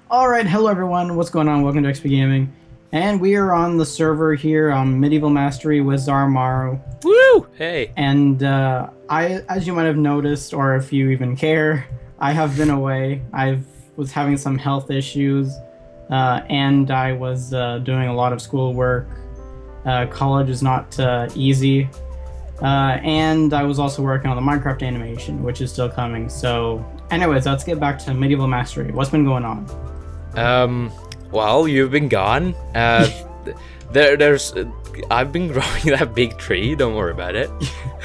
Alright, hello everyone, what's going on? Welcome to XP Gaming. And we are on the server here on Medieval Mastery with Zarmaru. Woo! Hey. And as you might have noticed, or if you even care, I have been away. I was having some health issues, and I was doing a lot of schoolwork. College is not easy. And I was also working on the Minecraft animation, which is still coming. So, anyways, let's get back to Medieval Mastery. What's been going on? Well, you've been gone. I've been growing that big tree, don't worry about it.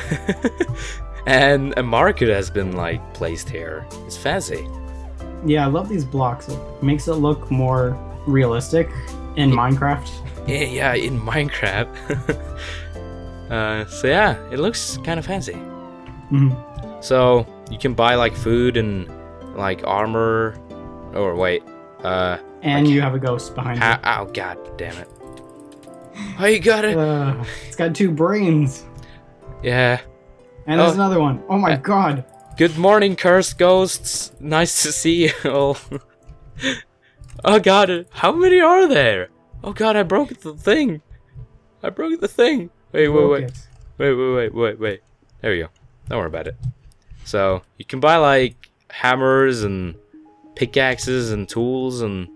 And a market has been, like, placed here. It's fancy. Yeah, I love these blocks. It makes it look more realistic in Minecraft. Yeah, in Minecraft. So yeah, it looks kind of fancy. Mhm. So, you can buy, like, food and, like, armor. Or, wait. And you have a ghost behind you. Oh, god damn it. Oh, you got it. It's got two brains. Yeah. And there's another one. Oh my god. Good morning, cursed ghosts. Nice to see you all. Oh god, how many are there? Oh god, I broke the thing. I broke the thing. Wait. Wait. There we go. Don't worry about it. So, you can buy, like, hammers and pickaxes and tools and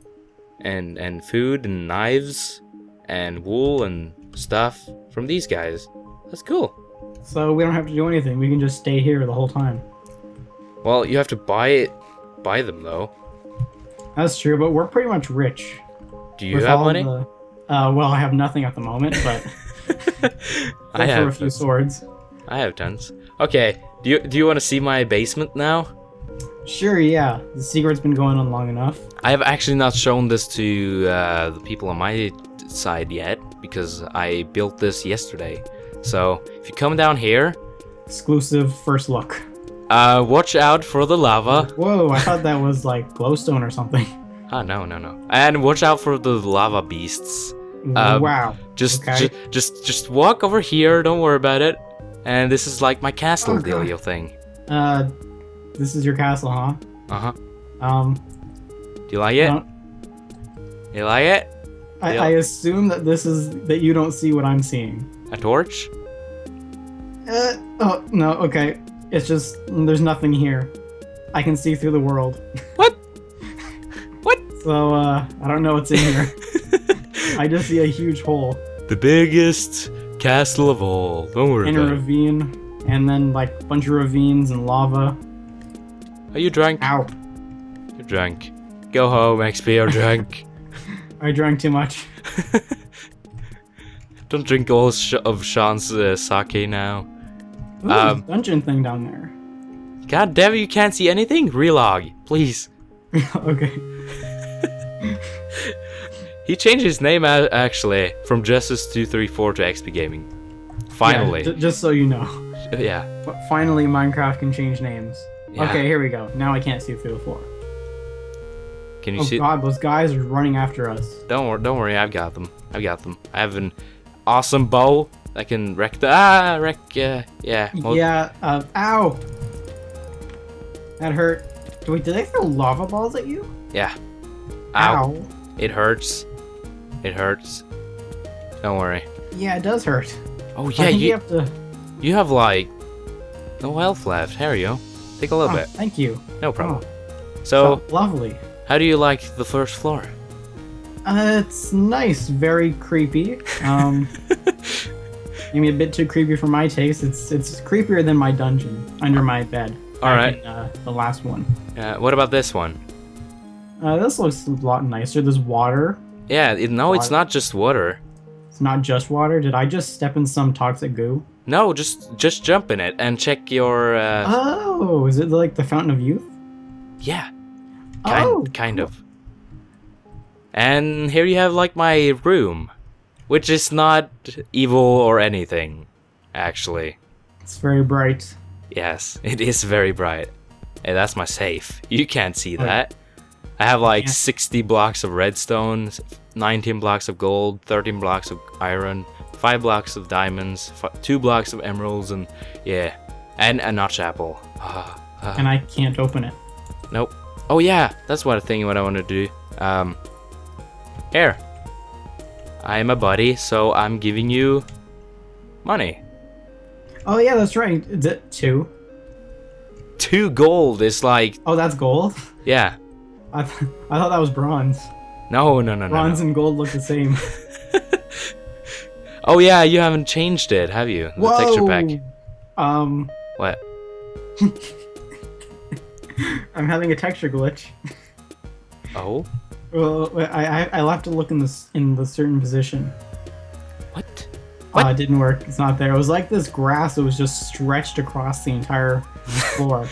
food and knives and wool and stuff from these guys. That's cool. So we don't have to do anything. We can just stay here the whole time. Well, you have to buy them though. That's true, but we're pretty much rich. Do you have money? Well, I have nothing at the moment, but I have a few swords. I have tons. Okay, do you want to see my basement now? Sure, yeah. The secret's been going on long enough. I have actually not shown this to the people on my side yet because I built this yesterday. So if you come down here, exclusive first look. Watch out for the lava. Whoa, I thought that was like glowstone or something. Oh no. And watch out for the lava beasts. Wow. Just walk over here. Don't worry about it. And this is like my castle dealio thing. This is your castle, huh? Uh-huh. Do you like it? You like it? I assume that that you don't see what I'm seeing. A torch? Oh, no, okay. It's just, there's nothing here. I can see through the world. What? What? So, I don't know what's in here. I just see a huge hole. The biggest castle of all. Don't worry about it. In a ravine, and then, like, a bunch of ravines and lava. Are you drunk? Ow. You're drunk. Go home, XP, you're drunk. I drank too much. Don't drink all of Sean's sake now. Ooh, there's a dungeon thing down there. God damn it, you can't see anything? Relog, please. Okay. He changed his name actually from Justice234 to XP Gaming. Finally. Yeah, just so you know. Yeah. But finally, Minecraft can change names. Yeah. Okay, here we go. Now I can't see through the floor. Can you see? Oh god, those guys are running after us. Don't worry, I've got them. I have an awesome bow that can wreck the yeah. Ow! That hurt. Wait, did they throw lava balls at you? Yeah. Ow. It hurts. It hurts. Don't worry. Yeah, it does hurt. Oh yeah, you have to. You have like no health left. Here you go. Take a little bit. Thank you. No problem. Oh, so lovely. How do you like the first floor? It's nice. Very creepy. Maybe a bit too creepy for my taste. It's creepier than my dungeon under my bed. All right. The last one. What about this one? This looks a lot nicer. There's water. Yeah. No, it's not just water. It's not just water. Did I just step in some toxic goo? No, just jump in it and check your. Oh, is it like the Fountain of Youth? Yeah. Kind cool. of. And here you have like my room, which is not evil or anything, actually. It's very bright. Yes, it is very bright. Hey, that's my safe. You can't see that. I have like 60 blocks of redstone, 19 blocks of gold, 13 blocks of iron, 5 blocks of diamonds, 2 blocks of emeralds, and yeah, and a notch apple. And I can't open it. Nope. Oh yeah, that's what I want to do. Here. I'm a buddy, so I'm giving you money. Oh yeah, that's right. Is it 2? 2 gold is like, Oh, that's gold? yeah. I thought that was bronze. No. Bronze and gold look the same. Oh yeah, you haven't changed it, have you? The texture pack. What? I'm having a texture glitch. Oh? Well, I'll have to look in the certain position. What? Oh, it didn't work. It's not there. It was like this grass that was just stretched across the entire floor.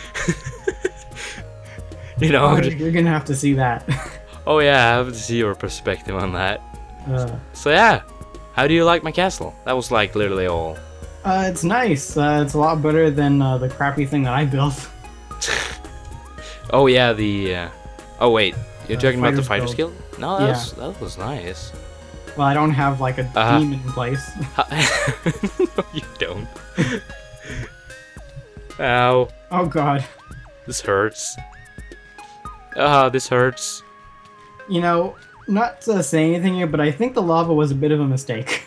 You know, you're gonna have to see that. Oh yeah, I have to see your perspective on that. So yeah, how do you like my castle? That was like literally all. It's nice. It's a lot better than the crappy thing that I built. Oh yeah, the. Oh wait, you're talking about the Fighters Guild? Guild? No, that was nice. Well, I don't have like a theme in place. No, you don't. Ow. Oh god. This hurts. This hurts. You know, not to say anything here, but I think the lava was a bit of a mistake.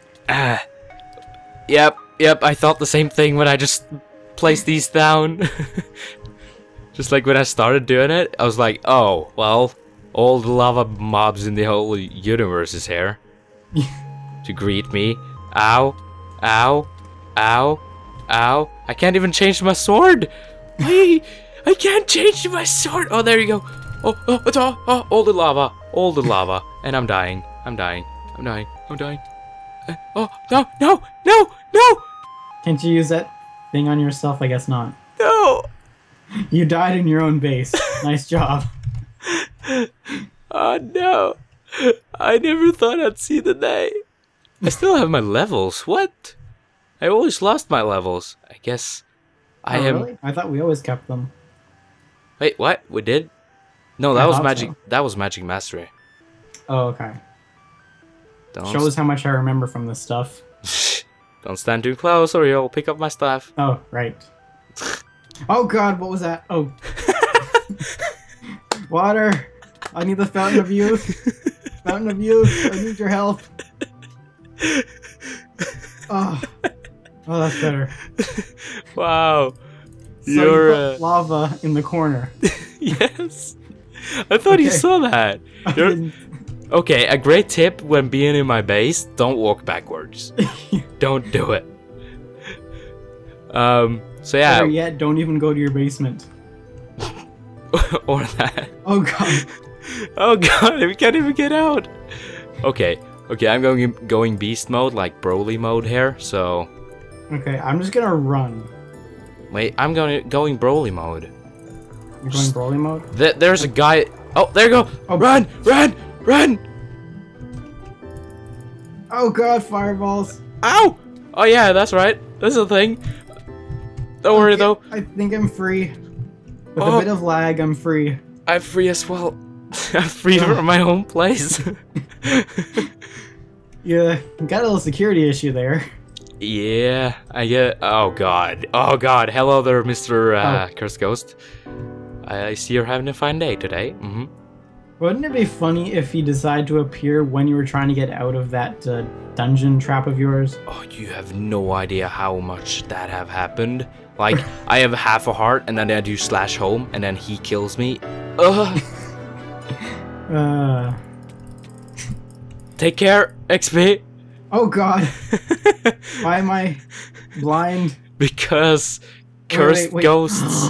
Yep, I thought the same thing when I just placed these down. Just like when I started doing it, I was like, oh, well, all the lava mobs in the whole universe is here to greet me. Ow, ow, ow, ow. I can't even change my sword. I can't change my sword. Oh, there you go. Oh, all the lava. And I'm dying. Oh, no. Can't you use that thing on yourself? I guess not. No. You died in your own base. Nice job. Oh, no. I never thought I'd see the day. I still have my levels. What? I always lost my levels. I guess I am. Really? I thought we always kept them. Wait, what? We did? No, I that was thought magic. so. That was magic mastery. Oh, okay. Don't Shows how much I remember from this stuff. don't stand too close, or you'll pick up my stuff. Oh, right. Oh god, what was that? Oh. Water! I need the fountain of youth. Fountain of youth, I need your help. Oh, that's better. Wow. So You're you put lava in the corner. Yes. I thought you Okay. saw that. I You're... didn't- Okay, a great tip when being in my base, don't walk backwards. Don't do it. So yeah. Better yet, don't even go to your basement. Or that. Oh god. Oh god, we can't even get out. Okay, I'm going beast mode, like Broly mode here, so... Okay, I'm just gonna run. Wait, I'm going Broly mode. You're going Broly mode? There's a guy... Oh, there you go! Oh. Run! Oh god, fireballs. Ow! Oh yeah, that's right. That's a thing. Don't worry Okay, though. I think I'm free. With Oh. a bit of lag, I'm free. I'm free as well. I'm free from my own place. Yeah, got a little security issue there. Yeah, I get... Oh god. Hello there, Mr. Cursed Ghost. I see you're having a fine day today. Mm-hmm. Wouldn't it be funny if he decided to appear when you were trying to get out of that dungeon trap of yours? Oh, you have no idea how much that have happened. Like, I have half a heart, and then I do slash home, and then he kills me. Ugh. Take care, XP. Oh god. Why am I blind? Because cursed wait. ghosts.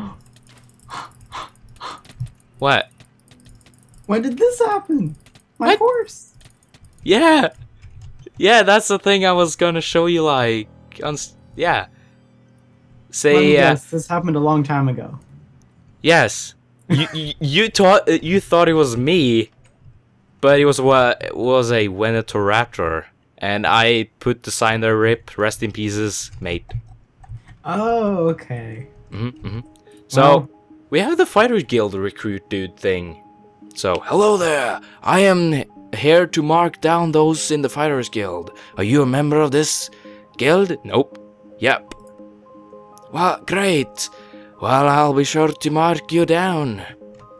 What? When did this happen? My What? horse. Yeah, that's the thing I was gonna show you. Like, yeah. Let me Say guess, this happened a long time ago. yes. You thought it was me, but it was a Venatoraptor, and I put the sign there. Rip, rest in pieces, mate. Oh, okay. So Well- we have the Fighter Guild recruit dude thing. So hello there. I am here to mark down those in the Fighters Guild. Are you a member of this guild? Nope. Yep. Well, great. Well, I'll be sure to mark you down.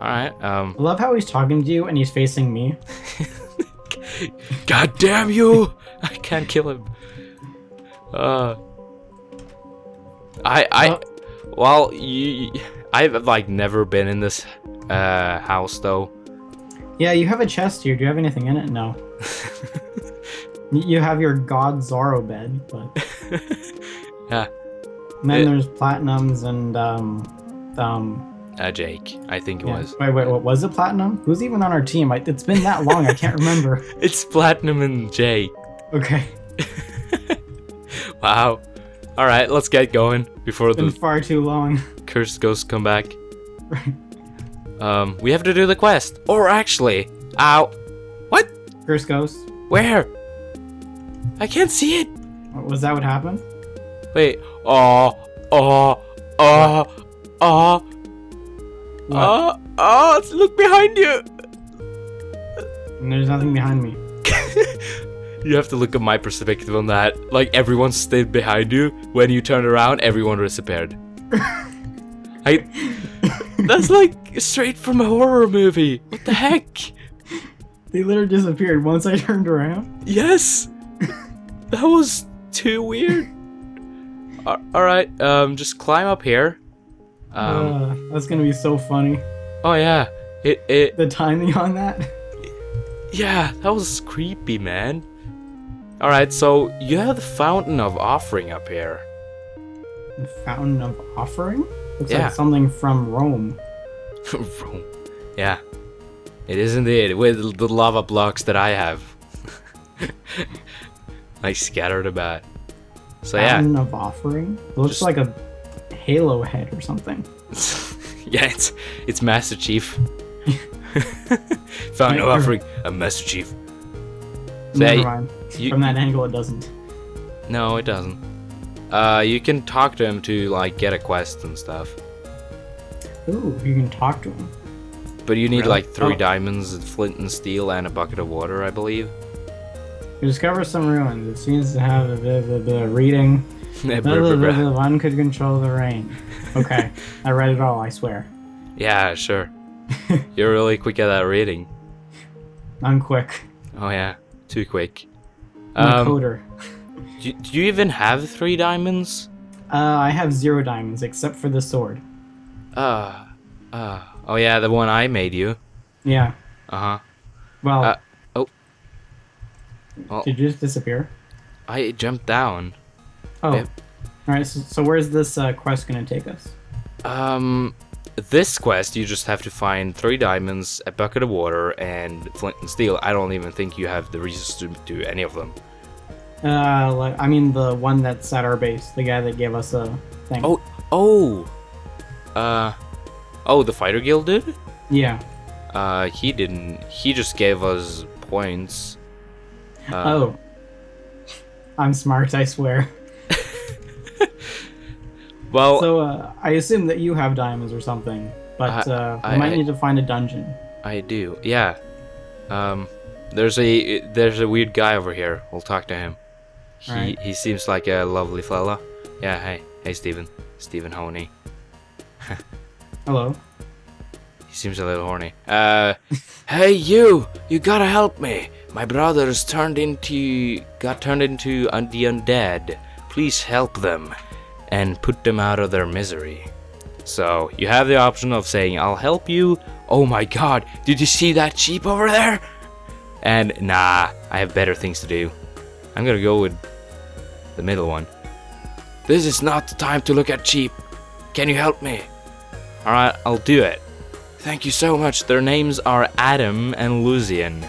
Alright, I love how he's talking to you and he's facing me. God damn you! I can't kill him. Well, I've like never been in this house though. Yeah, you have a chest here. Do you have anything in it? No. You have your God Zorro bed, but yeah. And then there's platinums and Jake, I think it was. Wait, what was it? Platinum? Who's even on our team? It's been that long, I can't remember. It's Platinum and Jake. Okay. Wow. All right, let's get going before It's been far too long. cursed ghosts come back. We have to do the quest. Or actually, ow. What? Curse Ghost. Where? I can't see it. Was that what happened? Wait. Look behind you. And there's nothing behind me. You have to look at my perspective on that. Like, everyone stayed behind you. When you turned around, everyone disappeared. That's like straight from a horror movie. What the heck? They literally disappeared once I turned around. Yes! That was too weird. Alright, just climb up here. That's gonna be so funny. Oh yeah. The timing on that. Yeah, that was creepy, man. Alright, so you have the Fountain of Offering up here. The Fountain of Offering? Looks Yeah. like something from Rome. Rome. Yeah. It is indeed, with the lava blocks that I have. Like scattered about. So yeah. Fountain of Offering? It looks like a Halo head or something. Yeah, it's Master Chief. Fountain of Offering, a Master Chief. So Never yeah, mind. From that angle, it doesn't. No, it doesn't. You can talk to him to like get a quest and stuff. Ooh, you can talk to him. But you need Really? like 3 Oh. diamonds, flint and steel, and a bucket of water, I believe. You discover some ruins. It seems to have a bit of reading. One could control the rain. Okay, I read it all, I swear. Yeah, sure. You're really quick at that reading. I'm quick. Oh yeah, too quick. I'm a coder. Do you even have 3 diamonds? I have 0 diamonds, except for the sword. Oh yeah, the one I made you. Yeah. Uh-huh. Well, Well, did you just disappear? I jumped down. Oh. Yep. Alright, so where's this quest gonna take us? This quest, you just have to find 3 diamonds, a bucket of water, and flint and steel. I don't even think you have the resources to do any of them. I mean the one that's at our base, the guy that gave us a thing. The fighter guild did? Yeah. He didn't. He just gave us points. Oh. I'm smart, I swear. Well, So, I assume that you have diamonds or something, but we might need to find a dungeon. I do. Yeah. There's a weird guy over here. We'll talk to him. Alright. He seems like a lovely fella. Yeah. Hey, Steven. Steven Honey. Hello. He seems a little horny. Hey you gotta help me. My brothers got turned into the undead. Please help them and put them out of their misery. So you have the option of saying, I'll help you. Oh my god, did you see that sheep over there? And nah, I have better things to do. I'm gonna go with the middle one. This is not the time to look at sheep. Can you help me? Alright, I'll do it. Thank you so much. Their names are Adam and Lucian.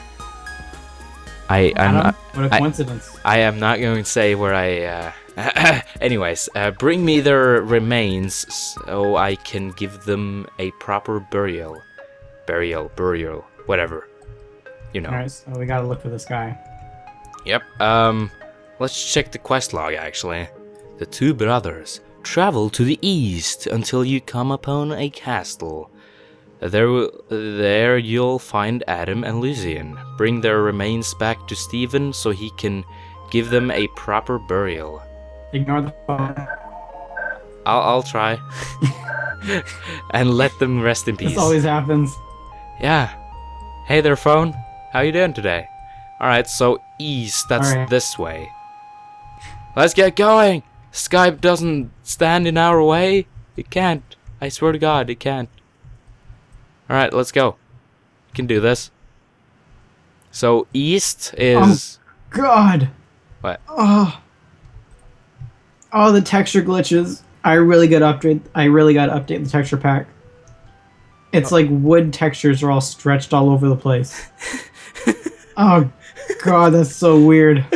Adam? What a coincidence. I am not going to say where I... Anyways, bring me their remains so I can give them a proper burial. Burial, whatever. You know. Alright, so we gotta look for this guy. Yep, let's check the quest log actually. The 2 brothers travel to the east until you come upon a castle. There you'll find Adam and Lucian. Bring their remains back to Steven so he can give them a proper burial. Ignore the phone. I'll try. And let them rest in peace. This always happens. Yeah. Hey there, phone. How you doing today? Alright, so east, that's Alright. this way. Let's get going! Skype doesn't stand in our way. It can't. I swear to God, it can't. Alright, let's go. We can do this. So east is... God. What? Oh, the texture glitches. I really got to update the texture pack. It's like wood textures are all stretched all over the place. Oh God, that's so weird.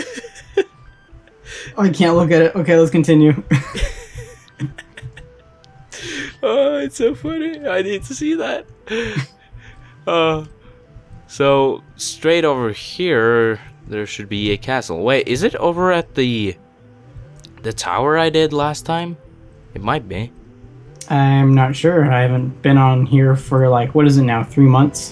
I can't look at it. Okay, let's continue. Oh, it's so funny. I need to see that. So straight over here, there should be a castle. Wait, is it over at the tower I did last time? It might be. I'm not sure. I haven't been on here for like, what is it now? 3 months?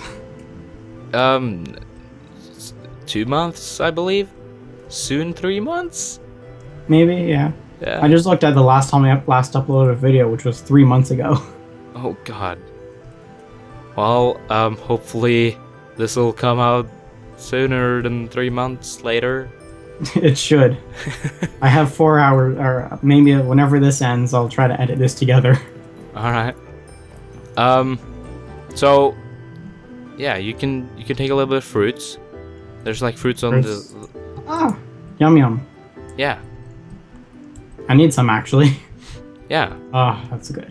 2 months, I believe. Soon 3 months. Maybe, yeah. Yeah. I just looked at the last time I last uploaded a video, which was 3 months ago. Oh God. Well, hopefully this will come out sooner than 3 months later. It should. I have 4 hours, or maybe whenever this ends, I'll try to edit this together. All right. So, yeah, you can take a little bit of fruits. There's like fruits on the. Ah, yum yum. Yeah. I need some actually. Yeah. Ah, that's good.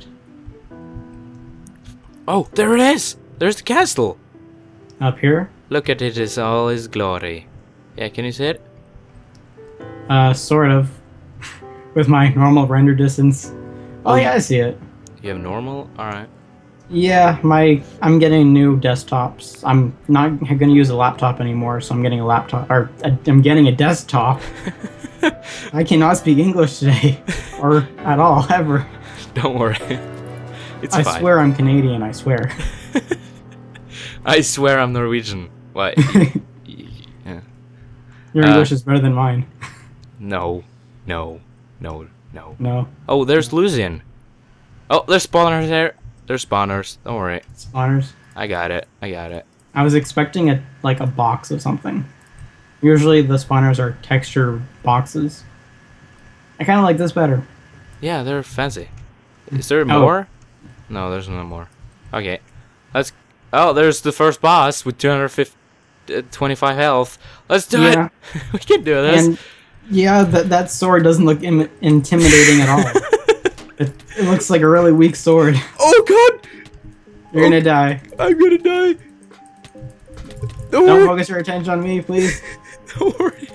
Oh, there it is. There's the castle. Up here? Look at it in all its glory. Yeah, can you see it? Sort of. With my normal render distance. Oh yeah, I see it. You have normal? Alright. Yeah, I'm getting new desktops. I'm not gonna use a laptop anymore, so I'm getting a laptop, or I'm getting a desktop. I cannot speak English today, or at all, ever. Don't worry. It's I fine. swear I'm Canadian, I swear. I swear I'm Norwegian. What? Yeah. Your English is better than mine. No. No. Oh, there's Lucian. Oh, there's spawners there. There's spawners. Don't worry. Spawners. I got it. I was expecting a box of something. Usually the spawners are texture boxes. I kind of like this better. Yeah, they're fancy. Is there more? No, there's no more. Okay. Let's... Oh, there's the first boss with 225 health. Let's do it! We can do this. And yeah, that sword doesn't look intimidating at all. It looks like a really weak sword. Oh God! You're gonna die. I'm gonna die. Don't focus your attention on me, please. Don't worry.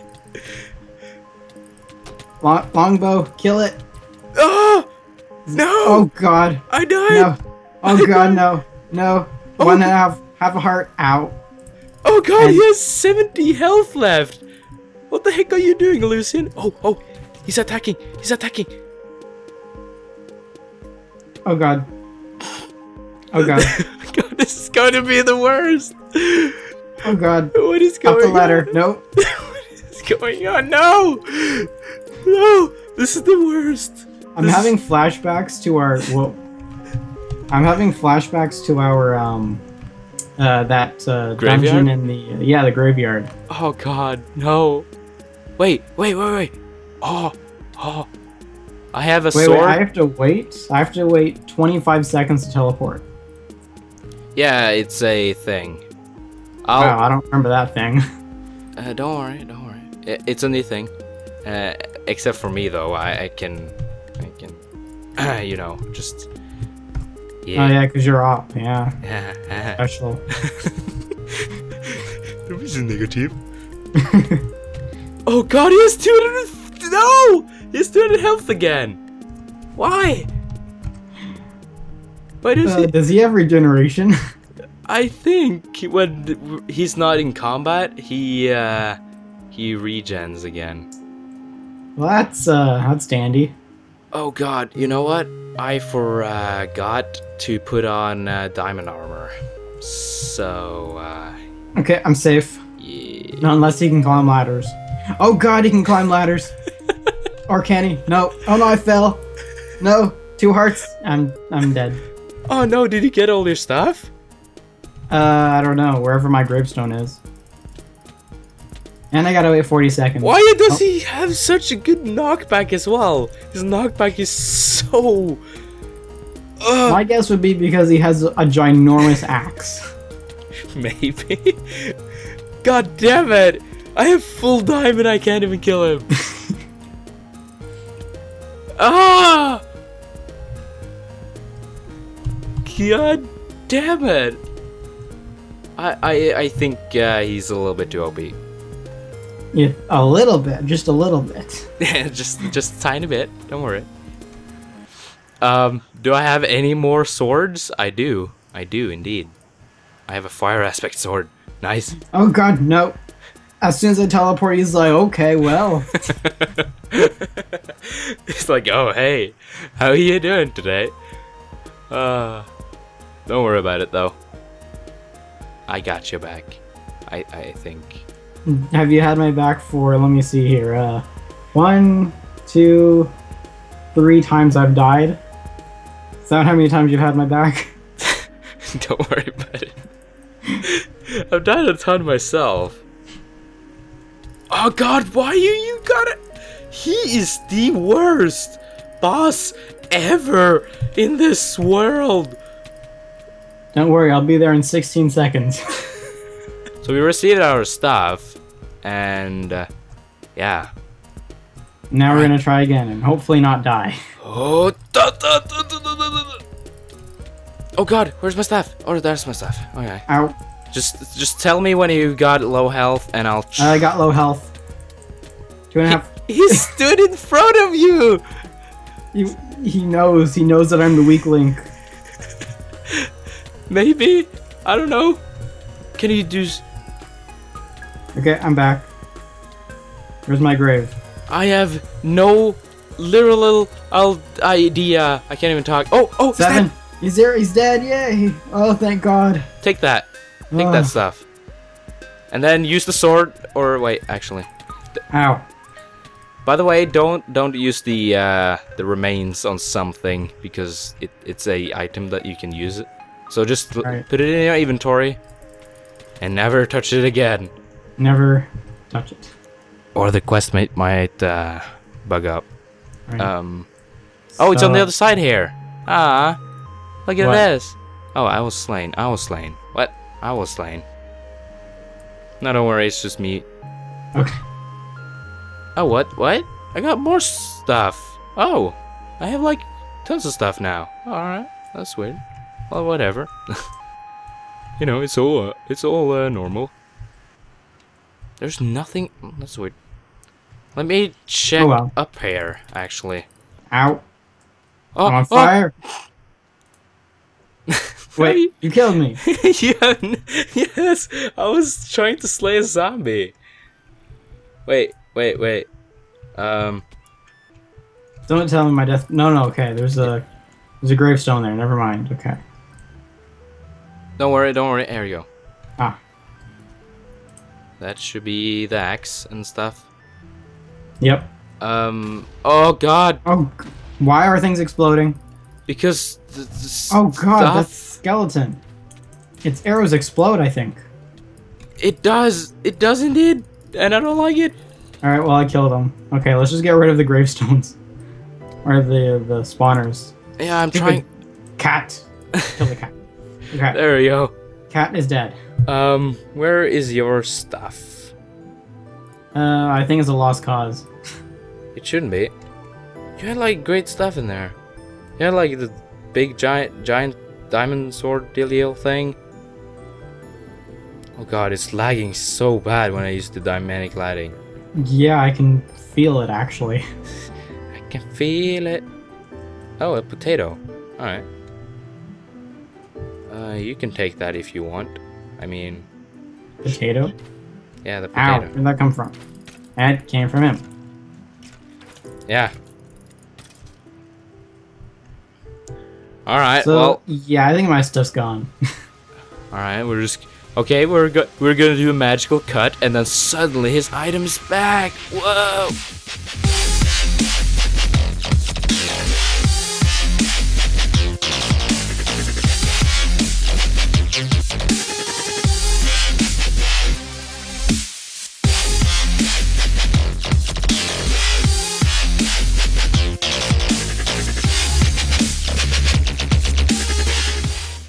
Longbow, kill it. Ah! No! Oh God. I died! No. Oh God, no. No. One and a half a heart. Ow. Oh God, he has 70 health left. What the heck are you doing, Lucian? Oh, he's attacking. Oh God. Oh God. God, this is going to be the worst. Oh God. What is going on? Up the ladder. Nope. What is going on? No! No! This is the worst. I'm having flashbacks to our that Graveyard? dungeon in the graveyard. Oh God, no. Wait. Oh. I have a sword. Wait, I have to wait 25 seconds to teleport. Yeah, it's a thing. Wow, I don't remember that thing. Don't worry. It's a new thing. Except for me though, I can, you know, just. Yeah. Oh yeah, because you're off. Yeah. Special. That was a negative. Oh God, he has 200. No, he has 200 health again. Why? Why Does he have regeneration? I think when he's not in combat, he regens again. Well, that's dandy. Oh God, you know what? I forgot to put on diamond armor. So, Okay, I'm safe. yeah. Not unless he can climb ladders. Oh God, he can climb ladders. Or can he? No. Oh no, I fell. No, 2 hearts. I'm dead. Oh no, did you get all your stuff? I don't know. Wherever my gravestone is. And I gotta wait 40 seconds. Why does he have such a good knockback as well? His knockback is so... My guess would be because he has a ginormous axe. Maybe. God damn it! I have full diamond, I can't even kill him. Ah! God damn it! I think he's a little bit too OP. Yeah, a little bit, just a little bit. just a tiny bit. Don't worry. Do I have any more swords? I do indeed. I have a fire aspect sword. Nice. Oh god, no. As soon as I teleport, he's like, okay, well. It's like, oh hey, how you doing today? Don't worry about it though. I got you back. I think. Have you had my back for, let me see here, 1, 2, 3 times I've died? Is that how many times you've had my back? Don't worry about it. I've died a ton myself. Oh god, why you got it? He is the worst boss ever in this world. Don't worry, I'll be there in 16 seconds. So we received our stuff, and yeah. Now we're gonna try again, and hopefully not die. Oh, oh god, where's my stuff? Oh, there's my stuff. Okay. Ow. Just tell me when you got low health, and I'll. I got low health. 2.5. He stood in front of you. He knows that I'm the weak link. Maybe, I don't know. Can you do? Okay, I'm back. Where's my grave? I have no literal idea. I can't even talk. Oh, 7. He's there. He's dead. Yay! Oh, thank God. Take that. Take that stuff. And then use the sword. Or wait, actually. Ow. By the way, don't use the remains on something because it's a item that you can use it. So just put it in your inventory and never touch it again. Never touch it. Or the quest might bug up. Right. Oh, it's on the other side here. Ah, look at What? this. Oh, I was slain. What? I was slain. No, don't worry. It's just me. Okay. Oh, what? I got more stuff. Oh, I have like tons of stuff now. Alright, that's weird. Well, whatever. You know, it's all normal. There's nothing. That's weird. Let me check up here, actually. Ow. Oh, I'm on fire. Wait, you killed me. Yeah, yes, I was trying to slay a zombie. Wait. Don't tell me my death. No. Okay, there's a gravestone there. Never mind. Okay. Don't worry. There you go. Ah. That should be the axe and stuff. Yep. Oh god. Oh, why are things exploding? Because oh god, that's skeleton. Its arrows explode, I think. It does indeed, and I don't like it. All right, well I killed them. Okay, let's just get rid of the gravestones, or the spawners. Yeah, I'm trying. Cat. Kill the cat. Okay. There we go. Cat is dead. Where is your stuff? I think it's a lost cause. It shouldn't be. You had like great stuff in there. You had like the big giant diamond sword dealio thing. Oh god, it's lagging so bad when I use the dynamic lighting. Yeah, I can feel it actually. I can feel it. Oh, a potato. Alright. You can take that if you want. I mean... Potato? Yeah, the potato. Ow, where'd that come from? That came from him. Yeah. Alright, So, well... yeah, I think my stuff's gone. Alright, we're just... Okay, we're gonna do a magical cut, and then suddenly his item is back! Whoa!